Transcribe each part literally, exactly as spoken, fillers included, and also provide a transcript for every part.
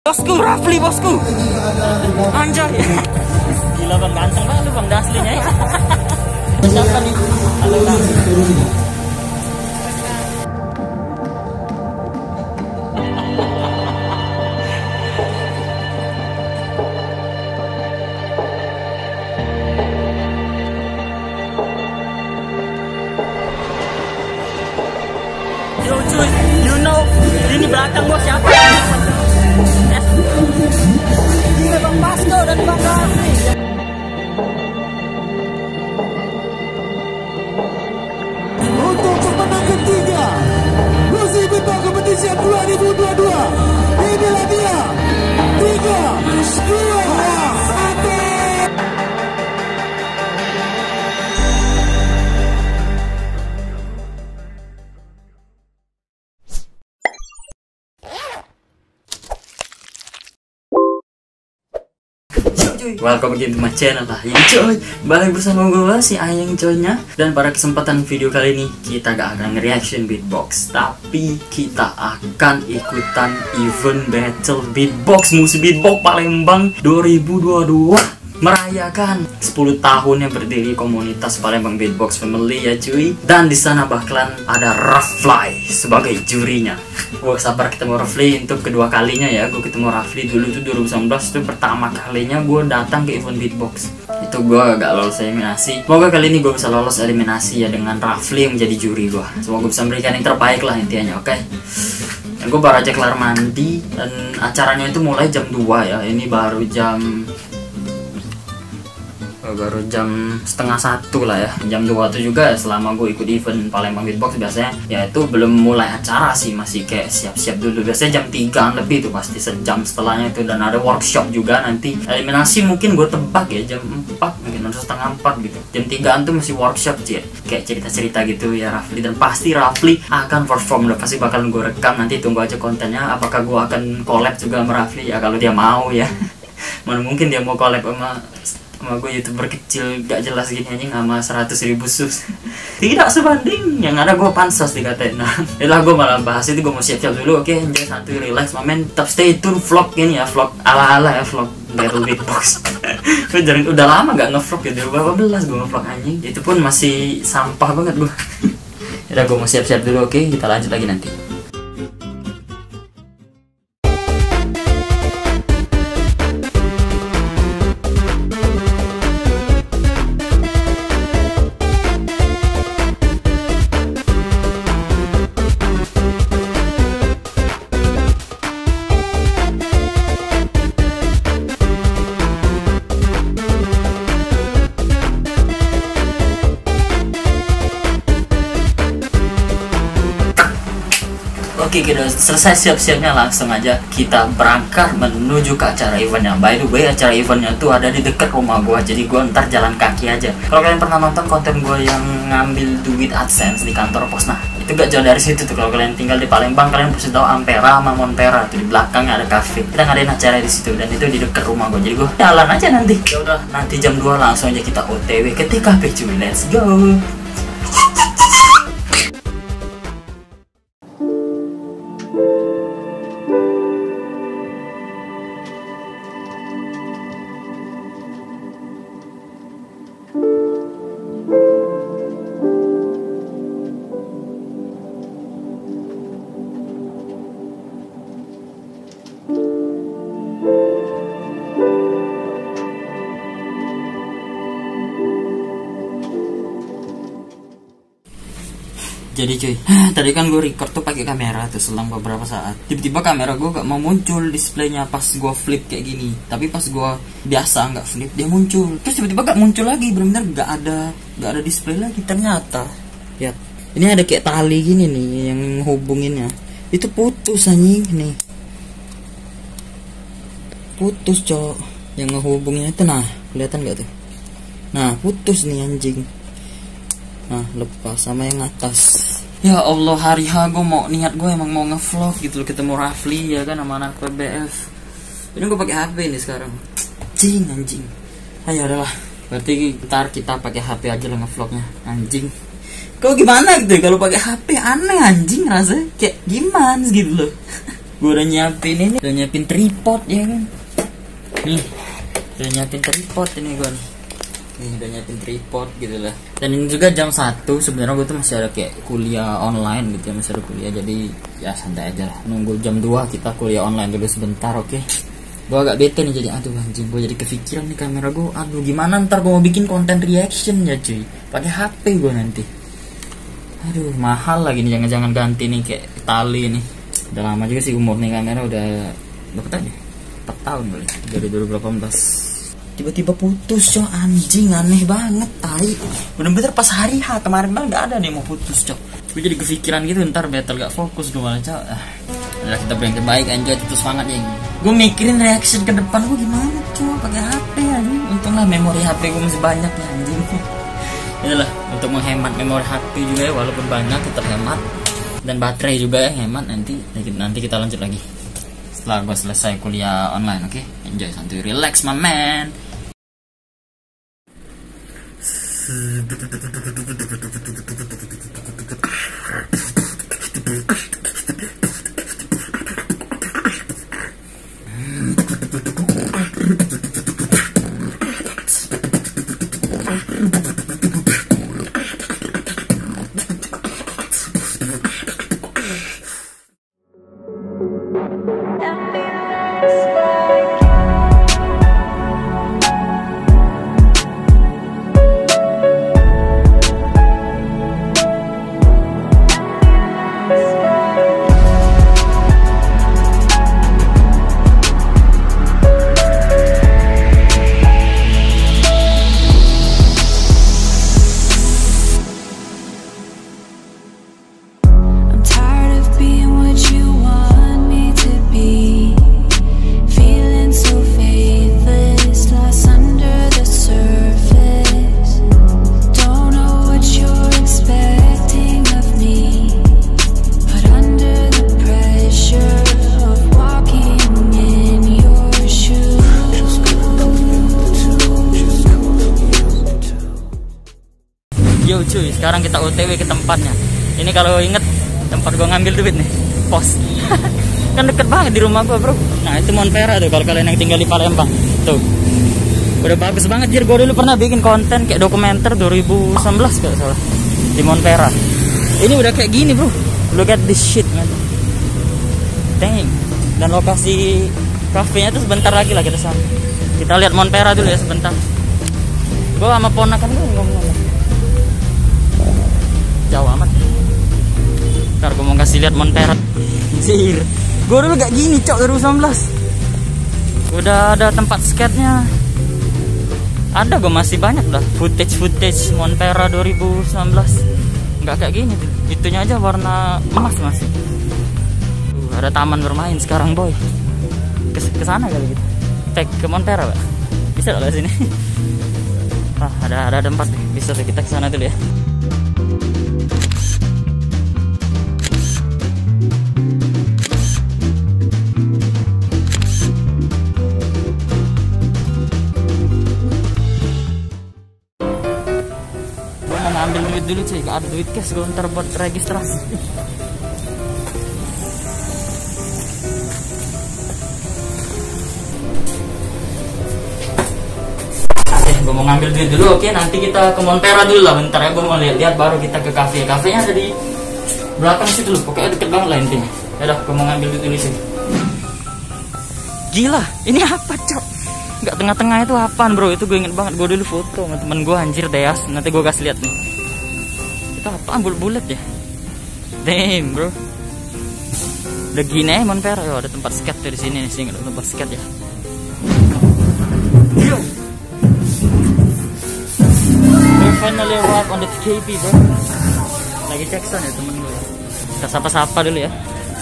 Bosku, Rafli bosku. Anjay. Gila bang, ganteng banget tuh bang, aslinya ya. Siapa nih? Halo bang. Yo cuy, you know ini belakang gua siapa? Ini Bang Basko dan Bang Rafli. Untuk pemenang ketiga Musik Beatbox Competition dua ribu dua puluh dua, inilah dia tiga, dua, satu. Welcome again to my channel lah ya coy. Balik bersama gue si Ayang coynya. Dan pada kesempatan video kali ini kita gak akan nge-reaction beatbox, tapi kita akan ikutan event battle beatbox Musik Beatbox Palembang dua ribu dua puluh dua, merayakan sepuluh tahunnya berdiri komunitas Palembang Beatbox Family ya cuy. Dan di sana bakalan ada Rafli sebagai jurinya. Gue sabar ketemu Rafli untuk kedua kalinya ya. Gue ketemu Rafli dulu tuh dua ribu sembilan belas, itu pertama kalinya gue datang ke event beatbox. Itu gue gak lolos eliminasi. Semoga kali ini gue bisa lolos eliminasi ya dengan Rafli yang menjadi juri gue. Semoga gue bisa memberikan yang terbaik lah intinya, oke okay? Dan gue baru aja kelar mandi dan acaranya itu mulai jam dua ya. Ini baru jam baru jam setengah satu lah ya. Jam dua itu juga selama gue ikut event Palembang Beatbox biasanya ya itu belum mulai acara sih, masih kayak siap-siap dulu. Biasanya jam tiga lebih itu pasti sejam setelahnya itu. Dan ada workshop juga nanti. Eliminasi mungkin gue tebak ya jam empat, mungkin atau setengah empat gitu. Jam tigaan tuh masih workshop sih, kayak cerita-cerita gitu ya Rafli. Dan pasti Rafli akan perform, udah pasti bakal gue rekam. Nanti tunggu aja kontennya. Apakah gue akan collab juga sama Rafli ya kalau dia mau ya. Mana mungkin dia mau collab sama sama gue youtuber kecil gak jelas gini anjing sama seratus ribu subs. Tidak sebanding, yang ada gue pansos dikatain. Nah itulah gue malah bahas itu. Gue mau siap-siap dulu, oke okay? Enjoy, santuy, relax mamen. Tetap stay tune vlog ini ya, vlog ala-ala ya, vlog battle beatbox. Gue jarang, udah lama gak ngevlog ya, dua ribu delapan belas gue ngevlog anjing. Itu pun masih sampah banget gue. Yaudah gue mau siap-siap dulu, oke okay? Kita lanjut lagi nanti. Oke, kita selesai siap-siapnya, langsung aja kita berangkat menuju ke acara eventnya. By the way, acara eventnya tuh ada di dekat rumah gua, jadi gua ntar jalan kaki aja. Kalau kalian pernah nonton konten gua yang ngambil duit AdSense di kantor pos, nah itu gak jauh dari situ tuh. Kalau kalian tinggal di Palembang, kalian pasti tahu Ampera sama Monpera tuh, di belakangnya ada cafe. Kita ngadain acara di situ dan itu di dekat rumah gua, jadi gua jalan aja nanti. Ya udah, nanti jam dua langsung aja kita O T W ke T K P cuy. Let's go. Jadi cuy, tadi kan gue record tuh pakai kamera tuh selang beberapa saat. Tiba-tiba kamera gue gak mau muncul displaynya pas gue flip kayak gini. Tapi pas gue biasa nggak flip dia muncul. Terus tiba-tiba gak muncul lagi, benar-benar gak ada gak ada display lagi ternyata. Ya, ini ada kayak tali gini nih yang hubunginnya. Itu putus anjing nih. Putus cok. Yang ngehubungnya itu nah, kelihatan gak tuh? Nah, putus nih anjing. Nah, lepas sama yang atas. Ya Allah, hari H gue mau niat gue emang mau ngevlog gitu loh, ketemu Rafli ya kan sama anak P B F. Ini gue pakai H P nih sekarang. Anjing anjing. Ayo udahlah. Berarti ntar kita pakai H P aja lah ngevlognya. Anjing. Kau gimana gitu kalau pakai H P, aneh anjing rasanya. Kayak gimana gitu loh. Gue udah nyiapin ini, udah nyiapin tripod ya kan. Nih, udah nyiapin tripod ini gue. Nih udah nyiapin tripod gitu lah. Dan ini juga jam satu sebenarnya gue tuh masih ada kayak kuliah online gitu ya, masih ada kuliah, jadi ya santai aja lah. Nunggu jam dua kita kuliah online dulu sebentar, oke okay? Gue agak bete nih, jadi aduh anjing, gue jadi kepikiran nih kamera gue. Aduh gimana ntar gue mau bikin konten reaction ya cuy, pakai H P gue nanti. Aduh mahal lagi nih, jangan-jangan ganti nih kayak tali nih. Udah lama juga sih umur nih kamera, udah berapa tahun ya? empat tahun boleh, dari dua ribu delapan belas. Tiba-tiba putus cok, anjing aneh banget tai. Bener-bener pas hari H kemarin banget gak ada nih mau putus cok. Gue jadi kepikiran gitu, ntar battle gak fokus gue malah cok. Ah, udah kita beri yang terbaik, anjay itu semangat ya. Gue mikirin reaction ke depan gue gimana cok pakai H P anjing. Untunglah memori H P gue masih banyak ya anjing. Itulah untuk menghemat memori H P juga ya, walaupun banyak tetap hemat. Dan baterai juga ya hemat. Nanti nanti kita lanjut lagi setelah gue selesai kuliah online, oke okay? Enjoy, santuy, relax my man. Yo cuy, sekarang kita O T W ke tempatnya. Ini kalau inget tempat gua ngambil duit nih, pos. Kan deket banget di rumah gua bro. Nah itu Montpera tuh kalau kalian yang tinggal di Palembang. Tuh, udah bagus banget jir. Gua dulu pernah bikin konten kayak dokumenter dua ribu sembilan belas kalau salah di Montpera. Ini udah kayak gini bro. Look at this shit man. Dang. Dan lokasi kafenya tuh sebentar lagi lah kita sampai. Kita lihat Montpera dulu ya sebentar. Gua sama ponakan gue ngomong-ngomong. Jauh amat. Ntar gue mau kasih lihat Montpera. Sir, gue dulu gak gini cok dua ribu sembilan belas. Udah ada tempat skate-nya. Ada gue masih banyak dah footage-footage Montpera dua ribu sembilan belas. Gak kayak gini tuh. Itunya aja warna emas masih. Uh, ada taman bermain sekarang boy. Kes kesana kali gitu. Tag ke Montpera pak. Bisa gak sini? Ah, ada ada tempat deh. Bisa tuh kita kesana dulu ya. Ambil duit dulu cuy, gak ada duit cash gue ntar buat registrasi. Oke, gue mau ngambil duit dulu, oke nanti kita ke Montpera dulu lah bentar ya, gue mau lihat-lihat baru kita ke cafe. Cafenya ada di belakang situ loh, pokoknya deket banget lah intinya. Yaudah, gue mau ngambil duit dulu sih. Gila, ini apa cok? Gak tengah-tengah itu apaan bro? Itu gue inget banget, gue dulu foto sama temen gue anjir Deas. Nanti gue kasih lihat nih. Itu apaan bulat-bulat ya? Damn bro. Udah gini ya Montpera. Yo, ada tempat skate tuh di sini nih, sini ada tempat skate ya. Yo. We finally arrived on the K P bro. Lagi cek sound ya temen gue. Kita sapa-sapa dulu ya.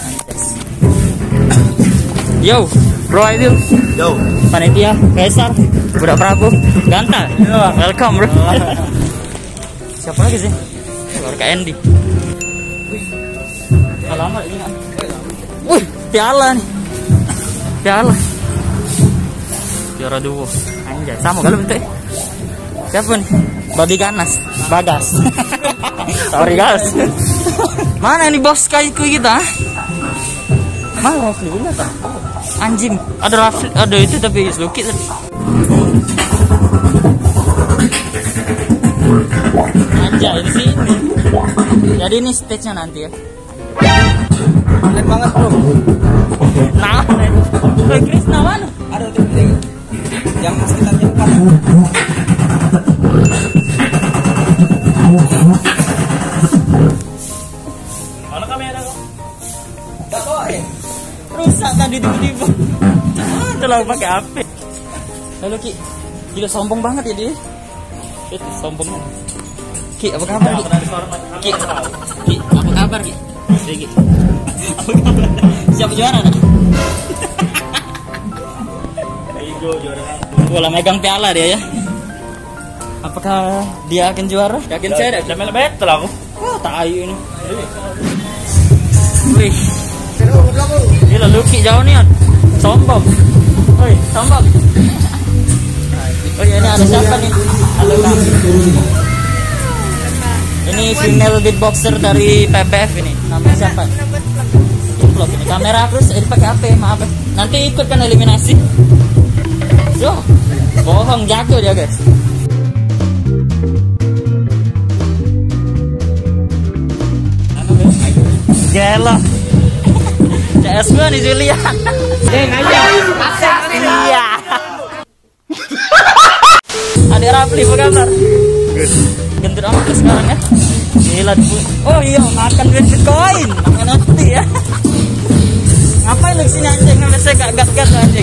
Yo, bro Aidil. Yo, panitia, Kaisar, Budak Prabu, Ganta. Welcome bro. Siapa lagi sih? Baru Kak Andy. Wih, lama lagi nggak? Wih, piala nih. Piala. Piala duo. Anjay, sama kalau bentuknya. Siapa nih? Babi ganas, Bagas. Sorry guys. Mana nih bos kayu kita? Mana Rafli bener kan? Anjing, ada Rafli, ada itu tapi Lucky tadi. Anjay di sini. Jadi ini stage-nya nanti ya. Keren banget bro. Nah, Woi Chris, nah mana? Ada tuh yang sekitar jam empat. Mana kamera kok? Gak bawa ya? Rusak tadi tiba-tiba. Ah, terlalu pakai H P. Halo Ki, gila sombong banget ya dia. Itu sombongnya. Ki, apa kabar Ki? Ki, Ki, apa kabar Ki? Ki, apa kabar? Siapa juara nak? Ego juara. Bola megang piala dia ya. Apakah dia akan juara? Yakin saya dah. Jamel battle aku. Wah, tak ayu ini. Wih. Gila Lucky jauh nih. Sombong. Woi, sombong. Oh iya, ini ada siapa nih? Halo Kang. Ini female beatboxer dari P B F ini. Namanya siapa? Vlog ini. Kamera terus ini pakai H P, maaf ya. Nanti ikut kan eliminasi. Yo, bohong jago dia guys. Gila. C S gue nih Julian. Eh aja. Iya. Ada Rafli apa kabar? Good. Gendut amat sekarang ya. Gila. Oh iya, makan duit Bitcoin. Makan nanti ya. Ngapain lu kesini anjing? Nggak bisa gak gas-gas anjing.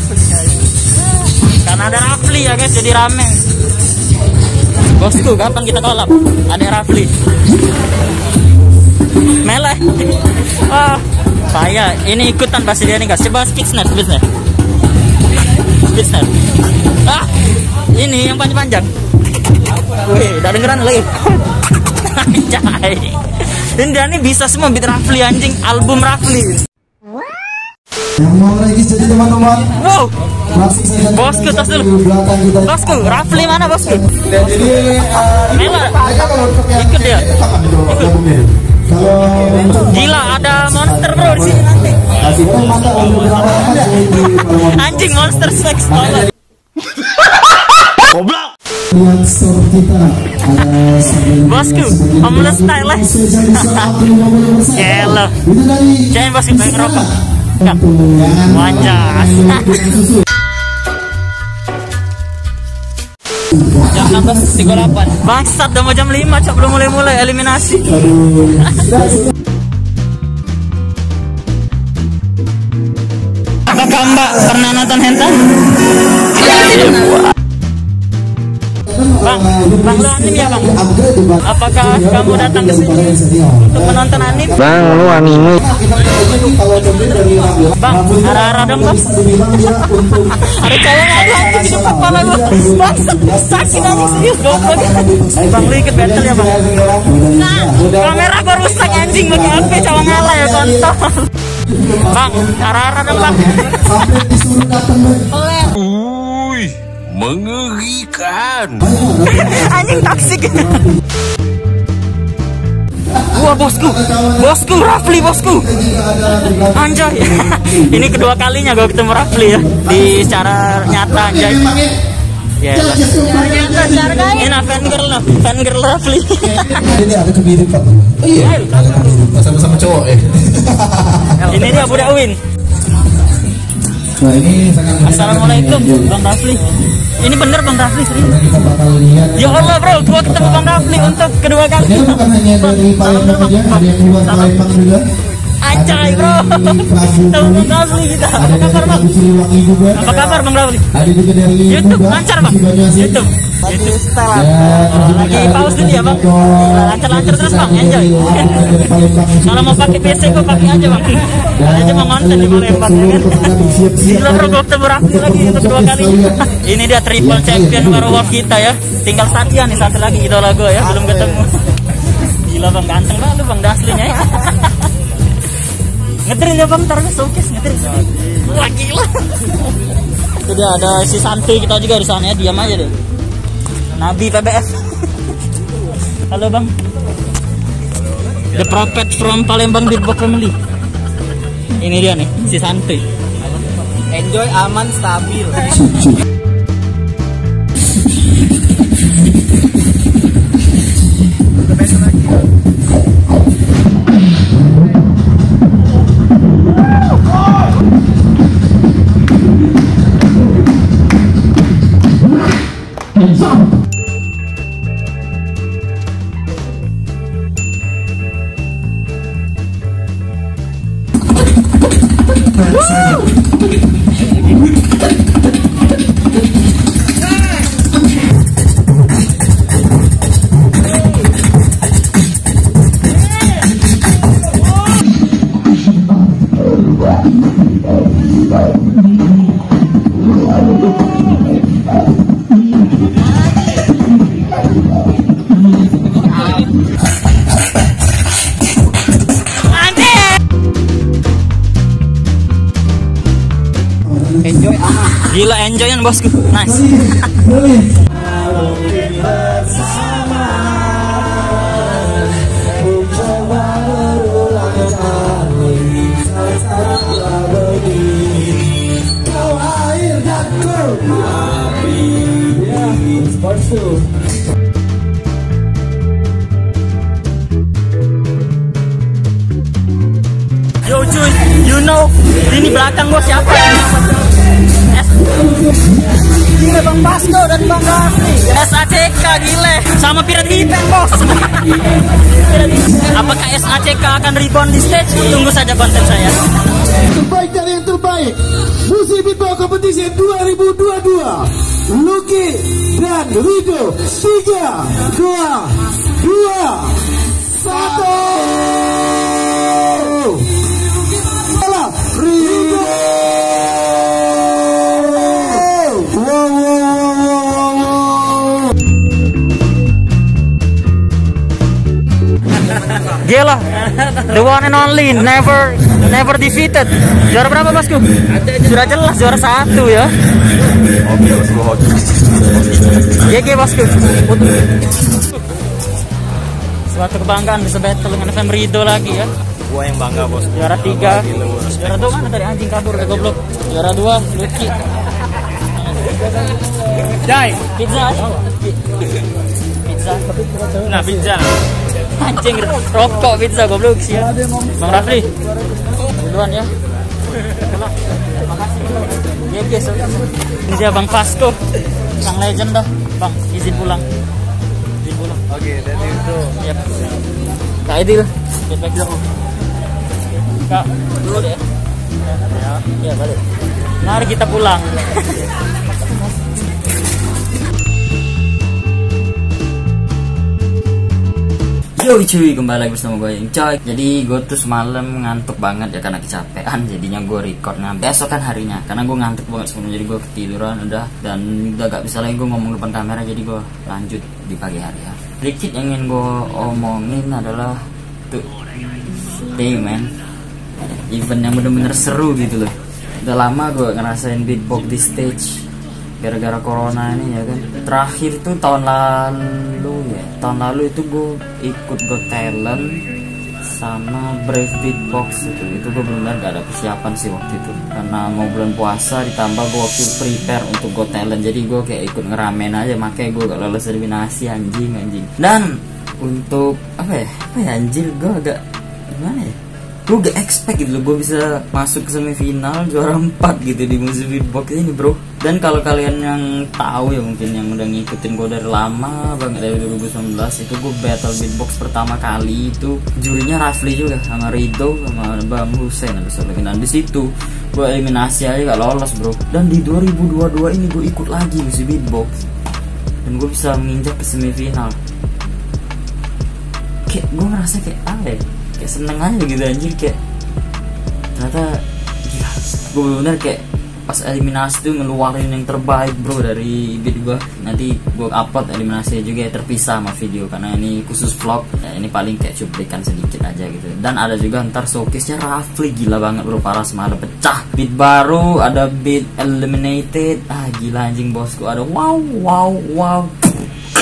Karena ada Rafli ya guys, jadi rame. Bosku, kapan kita kolab? Ada Rafli. Meleh. Oh, saya ini ikutan pasti dia nih guys. Coba Kicksnet, bisnet. Kicksnet. Ah, ini yang panjang-panjang. Wih, udah dengeran lagi. Anjay. Ini dia nih bisa semua beat Rafli anjing, album Rafli. Yang mau lagi jadi teman-teman. Wow. Bosku tas dulu. Bosku, Rafli mana bosku? Jadi Mela. Ikut dia. Gila, ada monster bro di sini nanti. Anjing monster sex banget. Goblok. Bosku, homeless style lah. Gila. Jangan bosku pengen ngerokok. Wajah. Jam enam belas tiga puluh delapan. Bangsat, udah mau jam lima, cok, belum mulai-mulai eliminasi. Apakah Mbak pernah nonton hentai? Bang, Bang lu anime ya Bang? Apakah kamu datang ke sini untuk menonton anime? Bang, lu anime. Bang, arah-arah dong Bang. Ada cowok ngadu anjing di depan kepala gua. Bang, sakit anjing serius goblok. Bang, lu ikut battle ya Bang? Nah, kamera gua rusak anjing, pakai H P cowok ngalah ya kontol. Bang, arah-arah dong Bang. Uy, mengerikan. Anjing toksik. Wah bosku, bosku Rafli bosku. Anjay. Ini kedua kalinya gue ketemu Rafli ya di secara nyata anjay. Ya. Ini fan girl no, fan girl Rafli. Ini ada kemiripan. Oh iya. Sama-sama cowok ya. Ini dia Budak Win. Nah ini sangat. Assalamualaikum Bang Rafli. Ini bener Bang Rafli serius. Kita bakal lihat. Ya Allah bro, gua ketemu Bang Rafli untuk kedua kali. Ini bukan hanya dari Palembang aja, ada yang luar Palembang juga. Anjay bro, ketemu Bang Rafli kita. Apa kabar Bang? Apa kabar Bang Rafli? Ada juga dari YouTube lancar Bang. YouTube. YouTube style. Lagi pause dulu ya Bang. Lancar-lancar terus Bang, enjoy. Kalau mau pakai P C gua pakai aja Bang. Aja mau nonton di Palembang ya kan. Gila bro, gua ketemu Rafli lagi untuk kedua kali. Ini dia triple champion werewolf kita ya. Tinggal Satya nih, satu lagi idola gua ya, belum ketemu. Gila Bang, ganteng banget lu Bang Daslinya ya. Ngetril ya Bang, ntar showcase ngetril. Wah gila. Itu dia ada si Santi kita juga di sana ya, diam aja deh. Nabi P B F. Halo Bang. The Prophet from Palembang Beatbox Family. Ini dia nih, si santuy. Enjoy, aman, stabil. Enjoy aman. Gila enjoyan bosku. Nice. Yo cuy, you know ini belakang gua siapa ini? Gila Bang Basko dan Bang Rafli S A C K gile sama Pirat Hitam bos. Apakah S A C K akan rebound di stage? Tunggu saja konten saya. Terbaik dari yang terbaik Musik Beatbox Competition dua ribu dua puluh dua Lucky dan Rido. Tiga, dua, dua, satu. Salah Rido. Gila, the one and only, never never defeated. Juara berapa bosku? Sudah jelas juara satu ya. G G bosku. Suatu kebanggaan bisa battle dengan F M Rido lagi ya. Gua yang bangga bos. Juara tiga. Juara dua mana tadi anjing kabur ya goblok. Juara dua Lucky. Jai. Pizza. Pizza. Nah pizza. Anjing rokok pizza goblok sih ya. Bang Rafli. Duluan ya. Makasih. Ya guys. Ini dia Bang Basko. Sang legend dah. Bang, izin pulang. Izin pulang. Oke, dan itu. Yap. Kak Idil. Get back dulu. Kak, dulu deh. Ya, ya balik. Mari kita pulang. Yo cuy, kembali lagi bersama gue yang coy. Jadi gue tuh semalam ngantuk banget ya karena kecapean. Jadinya gue record nah besokan harinya karena gue ngantuk banget sebelum. Jadi gue ketiduran udah dan udah gak bisa lagi gue ngomong depan kamera. Jadi gue lanjut di pagi hari ya. Sedikit yang ingin gue omongin adalah tuh day man, event yang bener-bener seru gitu loh. Udah lama gue ngerasain beatbox di stage gara-gara corona ini ya kan. Terakhir tuh tahun lalu ya, tahun lalu itu gue ikut Got Talent sama Brave Beatbox itu. Itu gue benar gak ada persiapan sih waktu itu karena mau bulan puasa ditambah gue waktu prepare untuk Got Talent. Jadi gue kayak ikut ngeramen aja, makanya gue gak lolos eliminasi anjing anjing. Dan untuk apa ya, apa ya anjir, gue agak gimana ya, gue gak expect gitu loh gue bisa masuk ke semifinal juara empat gitu di musik beatbox ini bro. Dan kalau kalian yang tahu ya mungkin yang udah ngikutin gue dari lama banget dari dua ribu sembilan belas itu gue battle beatbox pertama kali itu jurinya Rafli juga sama Rido sama Bang Hussein ada lagi. Dan di situ gue eliminasi aja gak lolos bro. Dan di dua ribu dua puluh dua ini gue ikut lagi musik beatbox dan gue bisa menginjak ke semifinal. Kayak gue ngerasa kayak apa ya, kayak seneng aja gitu anjir, kayak ternyata gila. Gue bener-bener kayak pas eliminasi tuh ngeluarin yang terbaik bro dari beat gue. Nanti gue upload eliminasi juga ya, terpisah sama video karena ini khusus vlog ya, ini paling kayak cuplikan sedikit aja gitu. Dan ada juga ntar showcase-nya Rafli, gila banget bro, parah semalam pecah beat baru, ada beat eliminated, ah gila anjing bosku, ada wow wow wow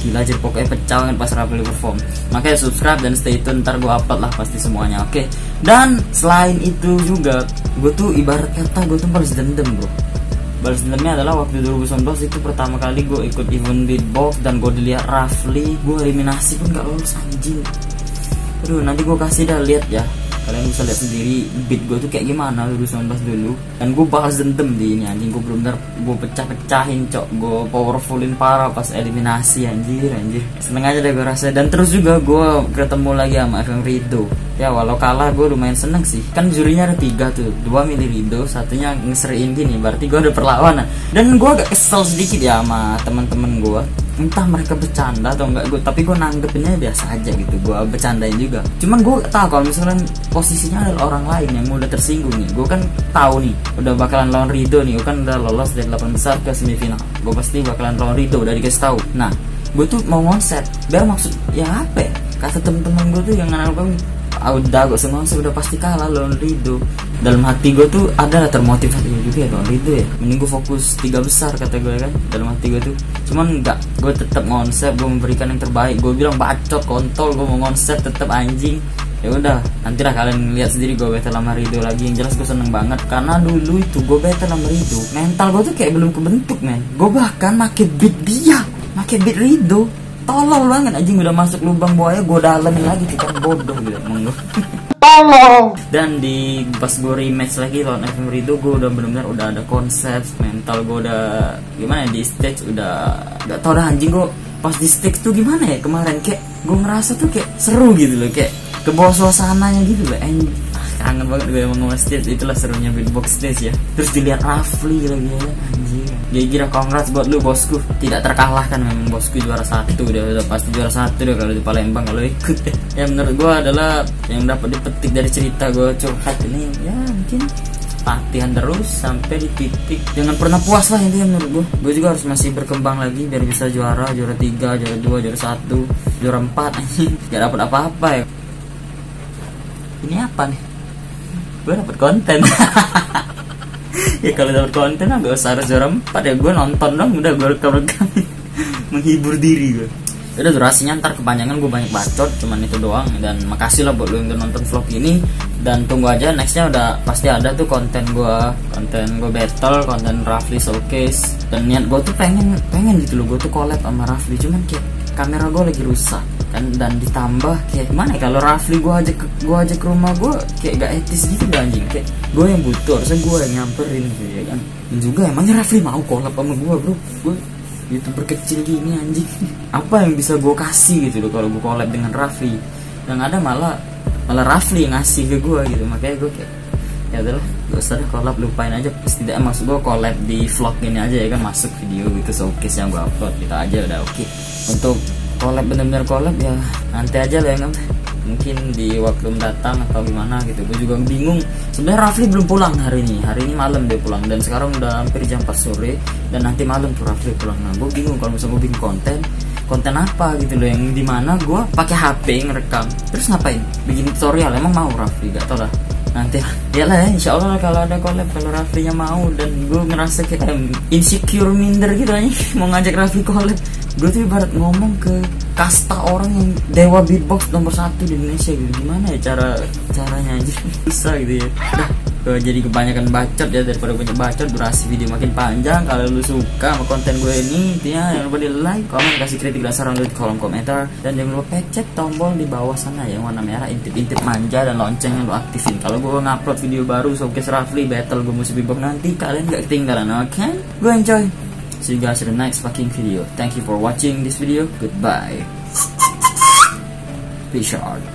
gila aja, pokoknya pecah banget pas Rafli perform. Makanya subscribe dan stay tune, ntar gue upload lah pasti semuanya, oke okay? Dan selain itu juga gue tuh ibarat kata gue tuh balas dendam bro. Balas dendamnya adalah waktu dua ribu sembilan belas itu pertama kali gue ikut event beatbox dan gue dilihat Rafli, gue eliminasi pun gak lolos anjing. Aduh, nanti gue kasih dah lihat ya, kalian bisa lihat sendiri beat gue tuh kayak gimana dua ribu sembilan belas dulu. Dan gue balas dendam di ini anjing, gue bener-bener gue pecah-pecahin cok, gue powerfulin parah pas eliminasi anjir anjir. Seneng aja deh gue rasa. Dan terus juga gue ketemu lagi sama F M Rido. Ya walau kalah gue lumayan seneng sih, kan jurinya ada tiga tuh, dua milih Rido, satunya ngeseriin gini, berarti gue ada perlawanan. Dan gue agak kesel sedikit ya sama teman-teman gue, entah mereka bercanda atau enggak gue, tapi gue nanggepinnya biasa aja gitu, gue bercandain juga. Cuman gue tahu kalau misalnya posisinya adalah orang lain yang udah tersinggung nih, gue kan tahu nih udah bakalan lawan Rido nih, gue kan udah lolos dari delapan besar ke semifinal, gue pasti bakalan lawan Rido, udah dikasih tahu. Nah gue tuh mau ngonset biar maksud ya apa ya, kata temen-temen gue tuh yang anak gue, ah, udah gue semua udah pasti kalah lawan Rido. Dalam hati gue tuh ada termotivasi juga ya lawan Rido ya, mending gue fokus tiga besar kata gue kan, dalam hati gue tuh. Cuman enggak, gue tetap ngonsep, gue memberikan yang terbaik. Gue bilang bacot kontol, gue mau ngonsep tetap anjing. Ya udah, nantilah kalian lihat sendiri gue battle sama Rido lagi. Yang jelas gue seneng banget karena dulu itu gue battle sama Rido, mental gue tuh kayak belum kebentuk men. Gue bahkan make beat dia, make beat Rido, tolol banget anjing. Udah masuk lubang buaya gue dalemin lagi, kita bodoh gitu monggo. Dan di pas gue rematch lagi lawan F M Rido, gue udah benar-benar udah ada konsep, mental gue udah gimana ya, di stage udah gak tau dah anjing. Gue pas di stage tuh gimana ya kemarin, kayak gue ngerasa tuh kayak seru gitu loh, kayak ke bawah suasananya gitu loh. And ah, kangen banget gue emang sama stage, itulah serunya beatbox stage ya. Terus dilihat Rafli lagi ya anjing. Dia kira congrats buat lu bosku, tidak terkalahkan memang bosku, juara satu udah, udah pasti juara satu deh kalau di Palembang kalau ikut ya. Ya menurut gue adalah yang dapat dipetik dari cerita gue curhat ini ya, mungkin latihan terus sampai di titik jangan pernah puas lah intinya menurut gue. Gue juga harus masih berkembang lagi biar bisa juara, juara tiga, juara dua, juara satu, juara empat anjing. Gak dapat apa-apa ya. Ini apa nih? Gue dapat konten. Ya kalau dapat konten gak usah harus juara empat ya, gue nonton dong udah, gue rekam-rekam. Menghibur diri gue. Udah durasinya ntar kepanjangan, gue banyak bacot, cuman itu doang. Dan makasih lah buat lo yang udah nonton vlog ini. Dan tunggu aja nextnya udah pasti ada tuh konten gue, konten gue battle, konten Rafli showcase. Dan niat gue tuh pengen pengen gitu loh, gue tuh collab sama Rafli, cuman kayak kamera gue lagi rusak kan. Dan ditambah kayak gimana ya, kalau Rafli gue ajak ke, gue ajak ke rumah gue kayak gak etis gitu gak anjing. Kayak gue yang butuh, harusnya gue yang nyamperin gitu ya kan. Dan juga emangnya Rafli mau collab sama gue bro, gue YouTuber kecil gini anjing. Apa yang bisa gue kasih gitu loh kalau gue collab dengan Rafli. Yang ada malah malah Rafli yang ngasih ke gue gitu. Makanya gue kayak ya udahlah, gak usah deh collab, lupain aja. Setidaknya maksud gue collab di vlog ini aja ya kan, masuk video gitu showcase yang gue upload gitu aja udah oke. Okay. Untuk collab bener-bener collab ya nanti aja lah ya, mungkin di waktu mendatang atau gimana gitu. Gue juga bingung sebenarnya. Rafli belum pulang hari ini, hari ini malam dia pulang, dan sekarang udah hampir jam empat sore dan nanti malam tuh Rafli pulang. Nah gue bingung kalau misalnya gue bikin konten konten apa gitu loh, yang dimana gue pakai H P ngerekam terus ngapain bikin tutorial. Emang mau Rafli? Gak tau lah, nanti ya lah ya, insya Allah kalau ada collab, kalau Raflinya mau. Dan gue ngerasa kayak insecure, minder gitu aja mau ngajak Rafli collab. Gue tuh ibarat ngomong ke kasta orang yang dewa beatbox nomor satu di Indonesia gitu. Gimana ya cara caranya aja bisa gitu ya. Udah, gue jadi kebanyakan bacot ya, daripada banyak bacot durasi video makin panjang. Kalau lu suka sama konten gue ini, intinya jangan lupa di like, komen, kasih kritik dan saran di kolom komentar. Dan jangan lupa pencet tombol di bawah sana yang warna merah, intip-intip manja, dan loncengnya lu aktifin. Kalau gue ngupload video baru showcase Rafli battle gue musik beatbox, nanti kalian gak ketinggalan. Oke, okay? Gue enjoy. See you guys in the next fucking video. Thank you for watching this video. Goodbye. Peace out.